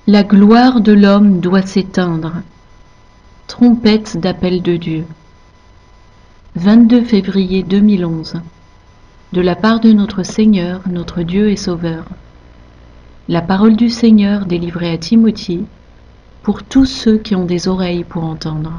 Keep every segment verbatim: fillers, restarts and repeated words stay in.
La gloire de l'homme doit s'éteindre. Trompette d'appel de Dieu. vingt-deux février deux mille onze. De la part de notre Seigneur, notre Dieu et Sauveur. La parole du Seigneur délivrée à Timothée, pour tous ceux qui ont des oreilles pour entendre.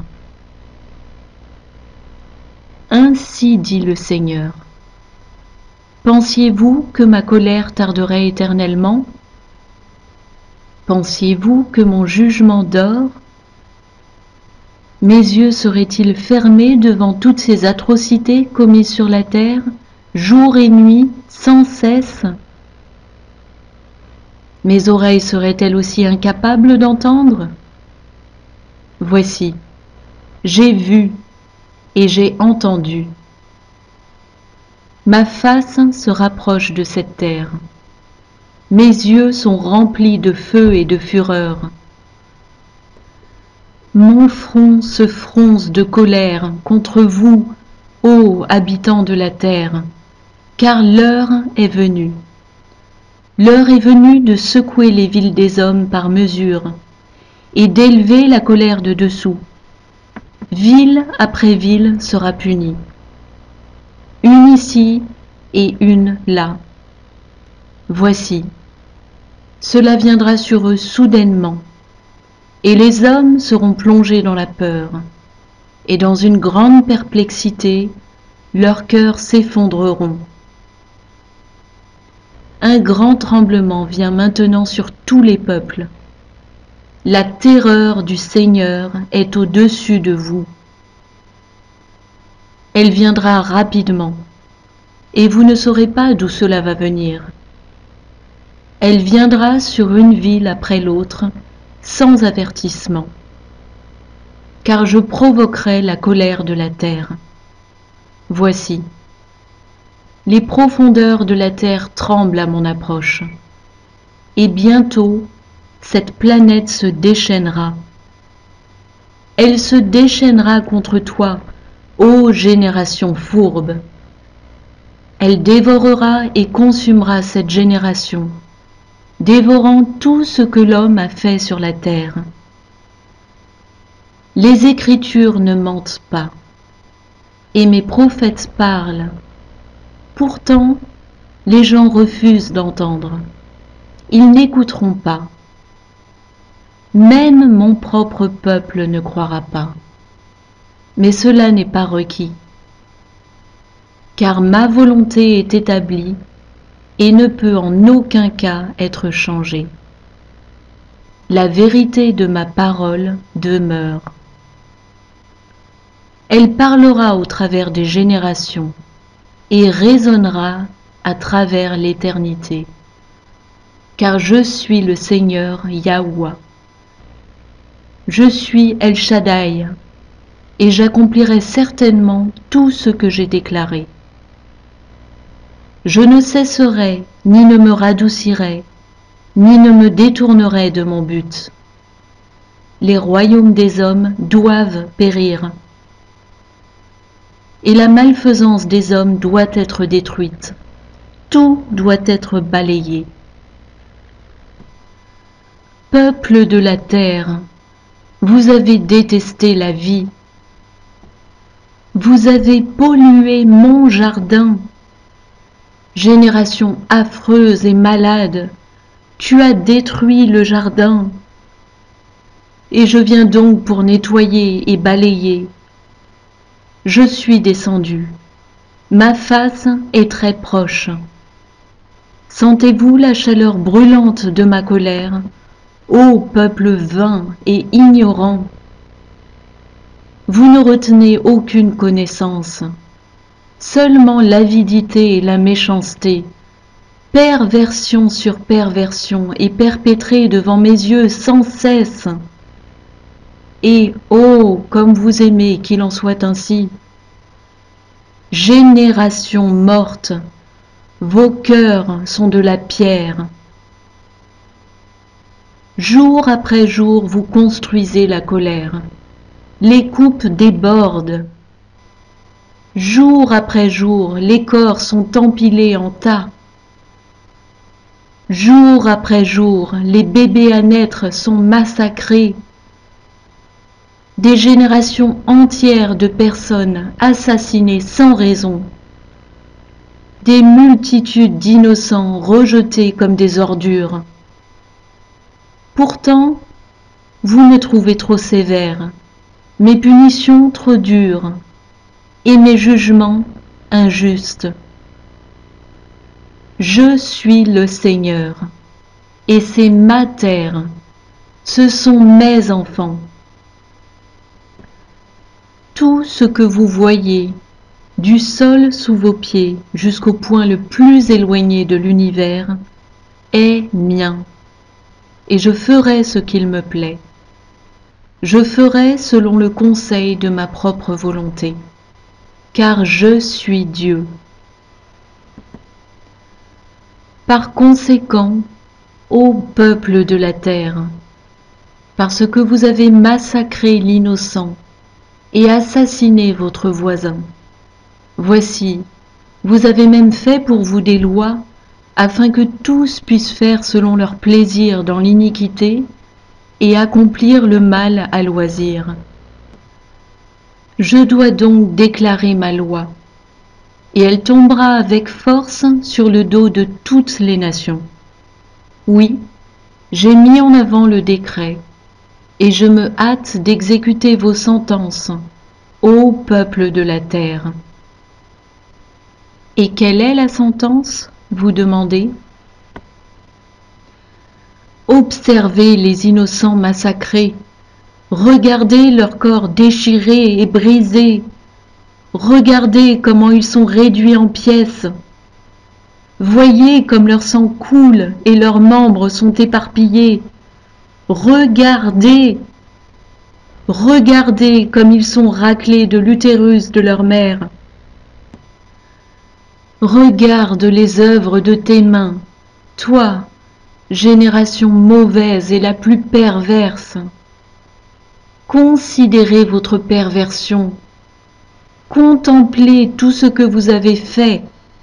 Ainsi dit le Seigneur. Pensiez-vous que ma colère tarderait éternellement ? Pensiez-vous que mon jugement dort ? Mes yeux seraient-ils fermés devant toutes ces atrocités commises sur la terre, jour et nuit, sans cesse ? Mes oreilles seraient-elles aussi incapables d'entendre ? Voici, j'ai vu et j'ai entendu. Ma face se rapproche de cette terre. Mes yeux sont remplis de feu et de fureur. Mon front se fronce de colère contre vous, ô habitants de la terre, car l'heure est venue. L'heure est venue de secouer les villes des hommes par mesure et d'élever la colère de dessous. Ville après ville sera punie. Une ici et une là. Voici, cela viendra sur eux soudainement, et les hommes seront plongés dans la peur, et dans une grande perplexité, leurs cœurs s'effondreront. Un grand tremblement vient maintenant sur tous les peuples. La terreur du Seigneur est au-dessus de vous. Elle viendra rapidement, et vous ne saurez pas d'où cela va venir. Elle viendra sur une ville après l'autre, sans avertissement, car je provoquerai la colère de la terre. Voici, les profondeurs de la terre tremblent à mon approche, et bientôt cette planète se déchaînera. Elle se déchaînera contre toi, ô génération fourbe. Elle dévorera et consumera cette génération, dévorant tout ce que l'homme a fait sur la terre. Les Écritures ne mentent pas, et mes prophètes parlent. Pourtant, les gens refusent d'entendre. Ils n'écouteront pas. Même mon propre peuple ne croira pas. Mais cela n'est pas requis, car ma volonté est établie et ne peut en aucun cas être changée. La vérité de ma parole demeure. Elle parlera au travers des générations et résonnera à travers l'éternité, car je suis le Seigneur Yahuwah. Je suis El Shaddai, et j'accomplirai certainement tout ce que j'ai déclaré. Je ne cesserai, ni ne me radoucirai, ni ne me détournerai de mon but. Les royaumes des hommes doivent périr, et la malfaisance des hommes doit être détruite. Tout doit être balayé. Peuple de la terre, vous avez détesté la vie. Vous avez pollué mon jardin. Génération affreuse et malade, tu as détruit le jardin. Et je viens donc pour nettoyer et balayer. Je suis descendu. Ma face est très proche. Sentez-vous la chaleur brûlante de ma colère, ô peuple vain et ignorant? Vous ne retenez aucune connaissance, seulement l'avidité et la méchanceté, perversion sur perversion est perpétrée devant mes yeux sans cesse. Et, oh, comme vous aimez qu'il en soit ainsi. Génération morte, vos cœurs sont de la pierre. Jour après jour, vous construisez la colère. Les coupes débordent. Jour après jour, les corps sont empilés en tas. Jour après jour, les bébés à naître sont massacrés. Des générations entières de personnes assassinées sans raison. Des multitudes d'innocents rejetés comme des ordures. Pourtant, vous me trouvez trop sévère, mes punitions trop dures, et mes jugements injustes. Je suis le Seigneur, et c'est ma terre, ce sont mes enfants. Tout ce que vous voyez, du sol sous vos pieds jusqu'au point le plus éloigné de l'univers, est mien, et je ferai ce qu'il me plaît. Je ferai selon le conseil de ma propre volonté, car je suis Dieu. Par conséquent, ô peuple de la terre, parce que vous avez massacré l'innocent et assassiné votre voisin, voici, vous avez même fait pour vous des lois, afin que tous puissent faire selon leur plaisir dans l'iniquité et accomplir le mal à loisir. Je dois donc déclarer ma loi, et elle tombera avec force sur le dos de toutes les nations. Oui, j'ai mis en avant le décret, et je me hâte d'exécuter vos sentences, ô peuple de la terre. Et quelle est la sentence, vous demandez? Observez les innocents massacrés, regardez leurs corps déchirés et brisés, regardez comment ils sont réduits en pièces, voyez comme leur sang coule et leurs membres sont éparpillés, regardez, regardez comme ils sont raclés de l'utérus de leur mère. Regarde les œuvres de tes mains, toi, génération mauvaise et la plus perverse. Considérez votre perversion, contemplez tout ce que vous avez fait.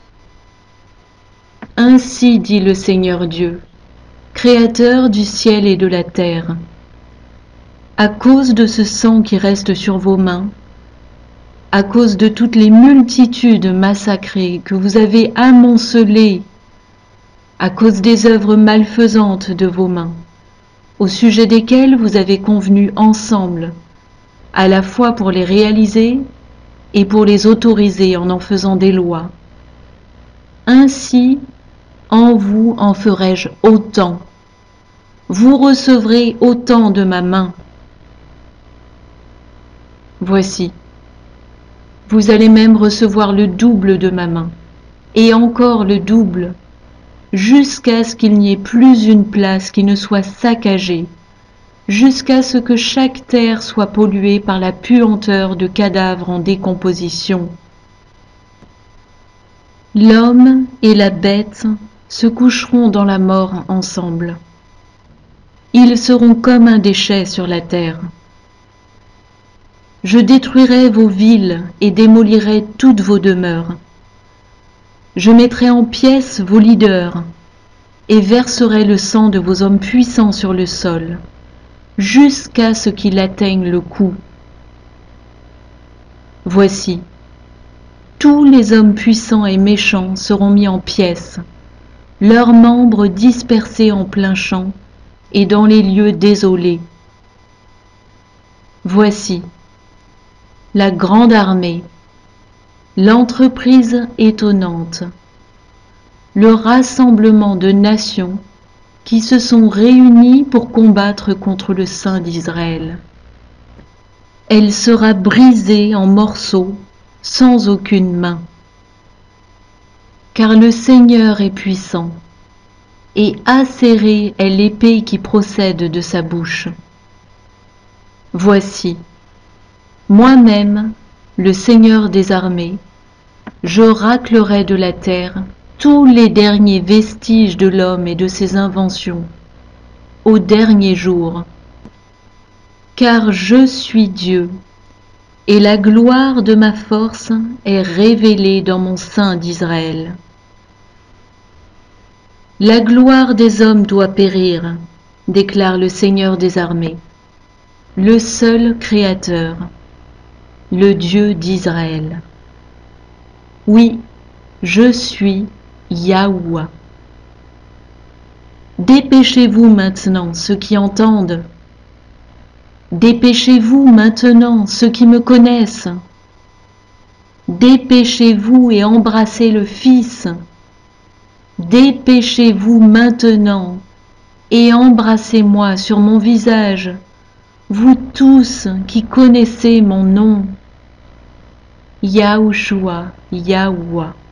Ainsi dit le Seigneur Dieu, Créateur du ciel et de la terre. À cause de ce sang qui reste sur vos mains, à cause de toutes les multitudes massacrées que vous avez amoncelées, à cause des œuvres malfaisantes de vos mains, au sujet desquelles vous avez convenu ensemble, à la fois pour les réaliser et pour les autoriser en en faisant des lois. Ainsi, en vous en ferai-je autant. Vous recevrez autant de ma main. Voici, vous allez même recevoir le double de ma main, et encore le double, jusqu'à ce qu'il n'y ait plus une place qui ne soit saccagée, jusqu'à ce que chaque terre soit polluée par la puanteur de cadavres en décomposition. L'homme et la bête se coucheront dans la mort ensemble. Ils seront comme un déchet sur la terre. Je détruirai vos villes et démolirai toutes vos demeures. Je mettrai en pièces vos leaders et verserai le sang de vos hommes puissants sur le sol, jusqu'à ce qu'il atteigne le cou. Voici, tous les hommes puissants et méchants seront mis en pièces, leurs membres dispersés en plein champ et dans les lieux désolés. Voici, la grande armée, l'entreprise étonnante, le rassemblement de nations qui se sont réunies pour combattre contre le Saint d'Israël. Elle sera brisée en morceaux sans aucune main, car le Seigneur est puissant, et acérée est l'épée qui procède de sa bouche. Voici, moi-même, le Seigneur des armées, je raclerai de la terre tous les derniers vestiges de l'homme et de ses inventions, au dernier jour, car je suis Dieu, et la gloire de ma force est révélée dans mon sein d'Israël. La gloire des hommes doit périr, déclare le Seigneur des armées, le seul Créateur, le Dieu d'Israël. Oui, je suis Yahuwah. Dépêchez-vous maintenant, ceux qui entendent. Dépêchez-vous maintenant, ceux qui me connaissent. Dépêchez-vous et embrassez le Fils. Dépêchez-vous maintenant et embrassez-moi sur mon visage, vous tous qui connaissez mon nom. Yahushua, Yahuwah.